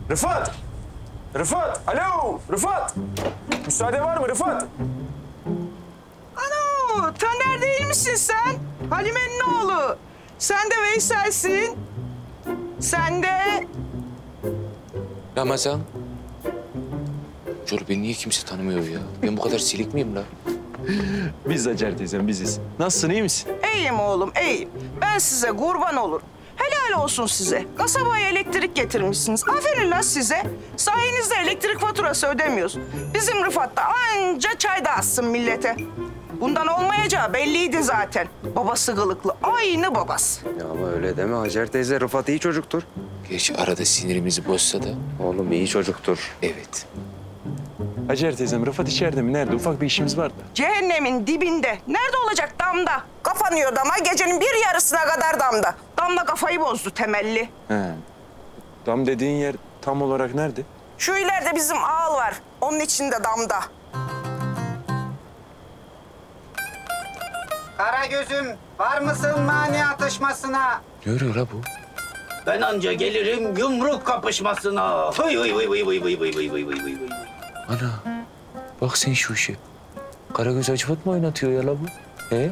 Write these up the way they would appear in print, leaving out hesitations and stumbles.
Rıfat! Rıfat! Alo! Rıfat! Müsaade var mı Rıfat? Ano, Taner değil misin sen? Halime'nin oğlu. Sen de Veysel'sin. Sen de... Ramazan. Jor beni niye kimse tanımıyor ya? Ben bu kadar silik miyim la? Biz Hacer teyzem biziz. Nasılsın iyi misin? İyiyim oğlum, iyiyim. Ben size kurban olurum. Helal olsun size. Kasabaya elektrik getirmişsiniz. Aferin lan size. Sayenizde elektrik faturası ödemiyoruz. Bizim Rıfat da anca çay dağıtsın millete. Bundan olmayacağı belliydi zaten. Babası kılıklı, aynı babası. Ya ama öyle deme Hacer teyze. Rıfat iyi çocuktur. Gerçi arada sinirimizi bozsa da. Oğlum iyi çocuktur. Evet. Hacer teyzem Rıfat içeride mi? Nerede? Ufak bir işimiz var da. Cehennemin dibinde. Nerede olacak? Damda. Kapanıyor dama. Gecenin bir yarısına kadar damda. Damla kafayı bozdu temelli. He. Dam dediğin yer tam olarak nerede? Şu ileride bizim ağıl var. Onun içinde damda. Karagöz'üm, var mısın mani atışmasına? Ne örüyor la bu? Ben anca gelirim yumruk kapışmasına. Hıy hıy hıy hıy hıy hıy hıy hıy hıy hıy hıy. Ana. Bak sen şu işe. Karagöz Hacivat mı oynatıyor ya la bu? He?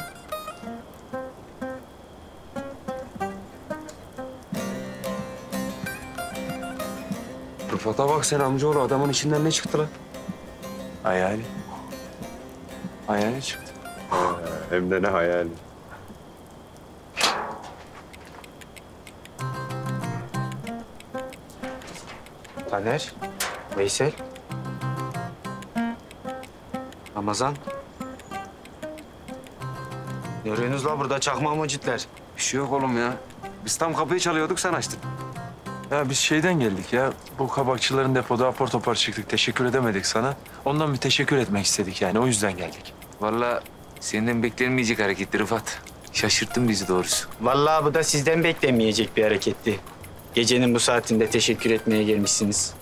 Rıfat'a bak sen amcaoğlu. Adamın içinden ne çıktı lan? Hayali. Hayali çıktı. Hem de ne hayali. Taner, Veysel, Ramazan. Ne arıyorsunuz la burada çakma mucitler? Bir şey yok oğlum ya. Biz tam kapıyı çalıyorduk sen açtın. Ya biz şeyden geldik ya. Bu kabakçıların depoda apar topar çıktık. Teşekkür edemedik sana. Ondan bir teşekkür etmek istedik yani. O yüzden geldik. Vallahi senden beklenmeyecek hareketti Rıfat. Şaşırttın bizi doğrusu. Vallahi bu da sizden beklenmeyecek bir hareketti. Gecenin bu saatinde teşekkür etmeye gelmişsiniz.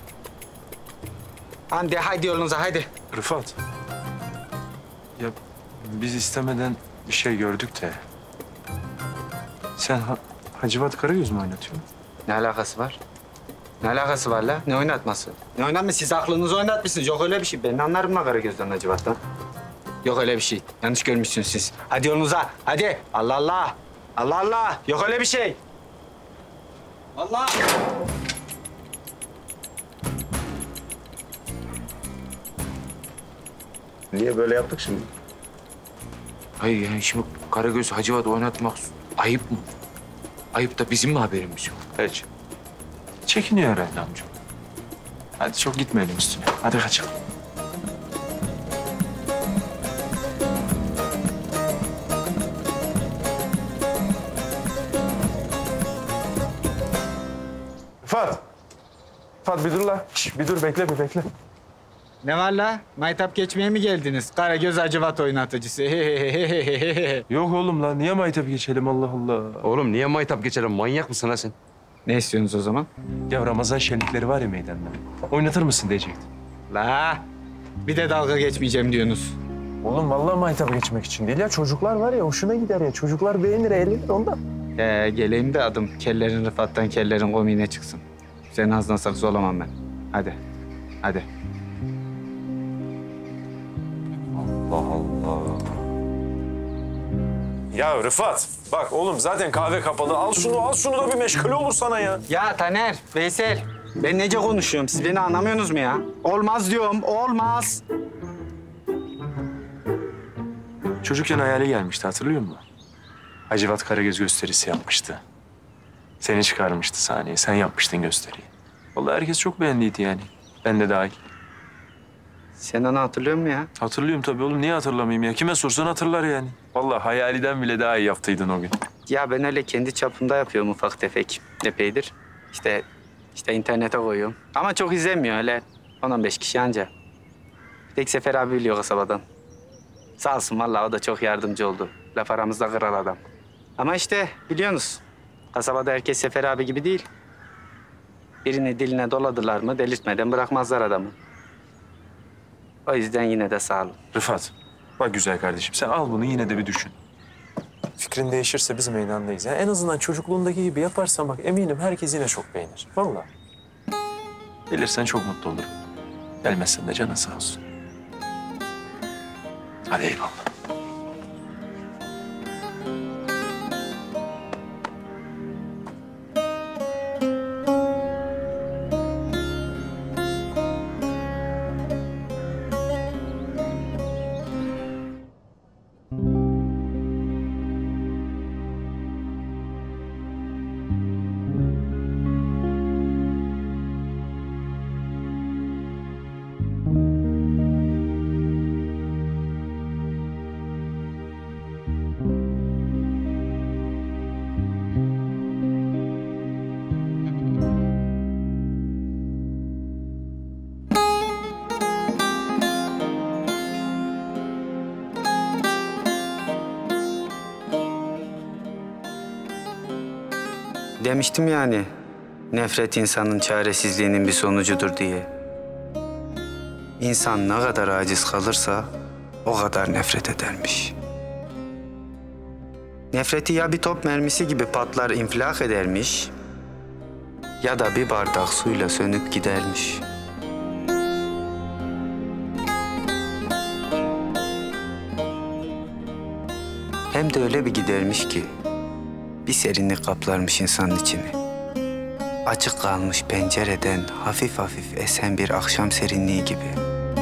Hadi yolunuza hadi. Rıfat. Ya biz istemeden bir şey gördük de. Sen Hacivat Karagöz mü oynatıyorsun? Ne alakası var? Ne alakası var la? Ne oynatması? Ne oynatması? Siz aklınızı oynatmışsınız. Yok öyle bir şey. Ben anlarım la Karagöz'den Hacivat'tan. Yok öyle bir şey. Yanlış görmüşsünüz siz. Hadi yolunuza. Hadi. Allah Allah. Allah Allah. Yok öyle bir şey. Allah. Niye böyle yaptık şimdi? Hayır yani şimdi Karagöz Hacivat oynatmak ayıp mı? Ayıp da bizim mi haberimiz yok? Hiç. Çekiniyor herhalde amca. Hadi çok gitmeyelim üstüne. Hadi kaçalım. Rıfat. Rıfat bir dur la. Şş, bir dur bekle bir bekle. Ne var la? Maytap geçmeye mi geldiniz? Karagöz Hacivat oynatıcısı. Yok oğlum la niye maytap geçelim Allah Allah. Oğlum niye maytap geçelim? Manyak mısın ha sen? Ne istiyorsunuz o zaman? Ya Ramazan şenlikleri var ya meydanda. Oynatır mısın diyecektim. La. Bir de dalga geçmeyeceğim diyorsunuz. Oğlum vallahi maytap geçmek için değil ya. Çocuklar var ya hoşuna gider ya. Çocuklar beğenir eğlenir ondan. Geleyim de adım kellerin Rıfat'tan kellerin komiğine çıksın. Senin ağzından sakız olamam ben. Hadi. Hadi. Allah Allah. Ya Rıfat bak oğlum zaten kahve kapalı. Al şunu da bir meşgale olur sana ya. Ya Taner, Veysel. Ben nece konuşuyorum? Siz beni anlamıyorsunuz mu ya? Olmaz diyorum, olmaz. Çocukken hayali gelmişti hatırlıyor musun? Hacivat Karagöz gösterisi yapmıştı. Seni çıkarmıştı sahneye. Sen yapmıştın gösteriyi. Vallahi herkes çok beğendiydi yani. Ben de dahil. Sen onu hatırlıyor musun ya? Hatırlıyorum tabii oğlum. Niye hatırlamayayım ya? Kime sorsan hatırlar yani. Vallahi hayaliden bile daha iyi yaptıydın o gün. Ya ben öyle kendi çapımda yapıyorum ufak tefek. Epeydir. İşte internete koyuyorum. Ama çok izlenmiyor öyle. 10-15 kişi anca. Tek Sefer abi biliyor kasabadan. Sağ olsun vallahi o da çok yardımcı oldu. Laf aramızda kral adam. Ama işte biliyorsunuz kasabada herkes Sefer abi gibi değil. Birini diline doladılar mı delirtmeden bırakmazlar adamı. O yüzden yine de sağ olun. Rıfat, bak güzel kardeşim sen al bunu yine de bir düşün. Fikrin değişirse biz meydandayız. Yani en azından çocukluğundaki gibi yaparsan bak eminim herkes yine çok beğenir. Vallahi. Gelirsen çok mutlu olurum. Gelmezsen de canın sağ olsun. Hadi eyvallah. Demiştim yani, nefret insanın çaresizliğinin bir sonucudur diye. İnsan ne kadar aciz kalırsa o kadar nefret edermiş. Nefreti ya bir top mermisi gibi patlar infilak edermiş ya da bir bardak suyla sönüp gidermiş. Hem de öyle bir gidermiş ki bir serinlik kaplarmış insanın içini. Açık kalmış pencereden hafif hafif esen bir akşam serinliği gibi.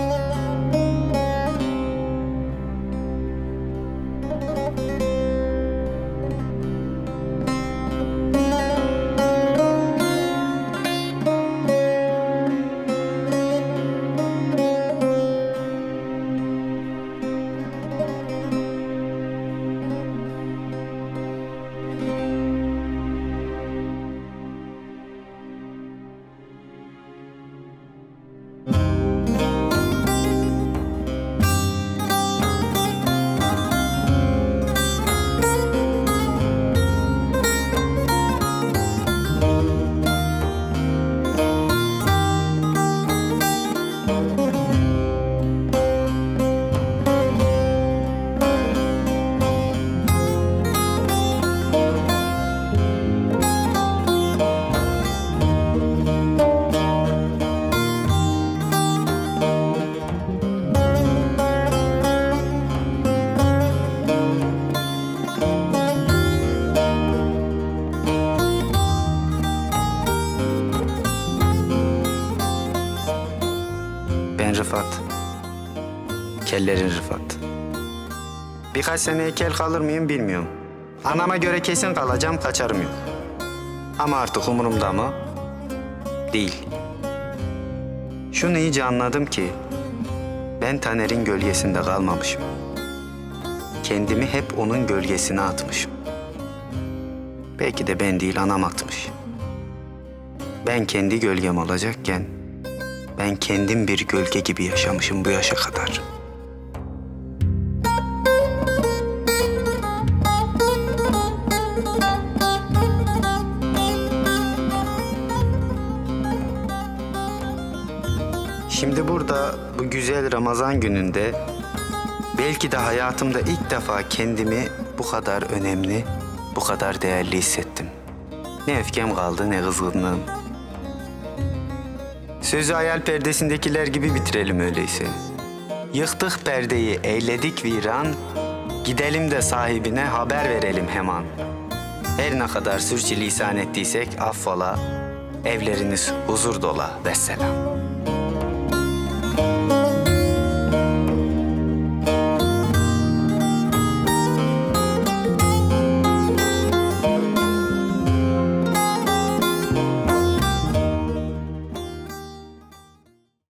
Ben Rıfat. Kellerin Rıfat. Birkaç seneye kel kalır mıyım bilmiyorum. Anama göre kesin kalacağım, kaçarım yok. Ama artık umurumda mı? Değil. Şunu iyice anladım ki ben Taner'in gölgesinde kalmamışım. Kendimi hep onun gölgesine atmışım. Belki de ben değil, anam atmış. Ben kendi gölgem olacakken ben kendim bir gölge gibi yaşamışım bu yaşa kadar. Şimdi burada bu güzel Ramazan gününde belki de hayatımda ilk defa kendimi bu kadar önemli, bu kadar değerli hissettim. Ne öfkem kaldı ne kızgınlığım. Sözü hayal perdesindekiler gibi bitirelim öyleyse. Yıktık perdeyi, eyledik viran, gidelim de sahibine haber verelim hemen. Her ne kadar sürçülisan ettiysek affola, evleriniz huzur dola, vesselam.